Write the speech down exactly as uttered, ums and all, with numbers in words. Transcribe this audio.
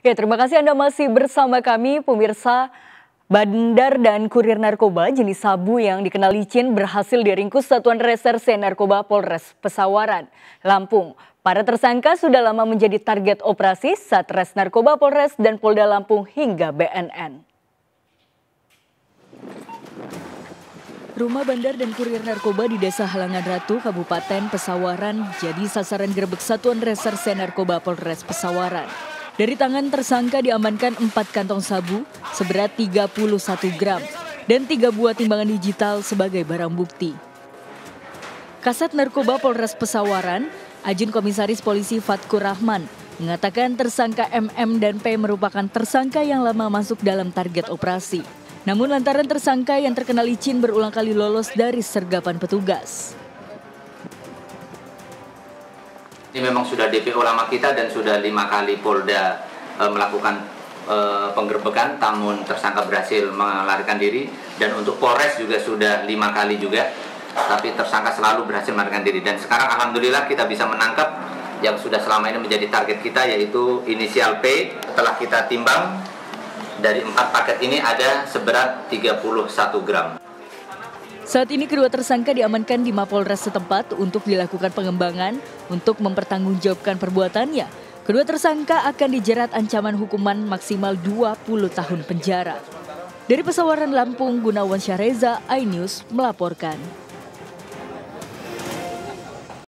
Ya, terima kasih Anda masih bersama kami, pemirsa. Bandar dan kurir narkoba jenis sabu yang dikenal licin berhasil diringkus Satuan Reserse Narkoba Polres Pesawaran, Lampung. Para tersangka sudah lama menjadi target operasi Satres Narkoba Polres dan Polda Lampung hingga B N N. Rumah bandar dan kurir narkoba di Desa Halangan Ratu, Kabupaten Pesawaran jadi sasaran gerbek Satuan Reserse Narkoba Polres Pesawaran. Dari tangan tersangka diamankan empat kantong sabu seberat tiga puluh satu gram dan tiga buah timbangan digital sebagai barang bukti. Kasat Narkoba Polres Pesawaran, Ajun Komisaris Polisi Fatkur Rahman, mengatakan tersangka M M dan P merupakan tersangka yang lama masuk dalam target operasi. Namun lantaran tersangka yang terkena licin berulang kali lolos dari sergapan petugas. Ini memang sudah D P O lama kita dan sudah lima kali Polda e, melakukan e, penggerbekan, namun tersangka berhasil melarikan diri. Dan untuk Polres juga sudah lima kali juga, tapi tersangka selalu berhasil melarikan diri. Dan sekarang alhamdulillah kita bisa menangkap yang sudah selama ini menjadi target kita, yaitu inisial P. Setelah kita timbang, dari empat paket ini ada seberat tiga puluh satu gram. Saat ini kedua tersangka diamankan di Mapolres setempat untuk dilakukan pengembangan untuk mempertanggungjawabkan perbuatannya. Kedua tersangka akan dijerat ancaman hukuman maksimal dua puluh tahun penjara. Dari Pesawaran, Lampung, Gunawan Syahreza, iNews melaporkan.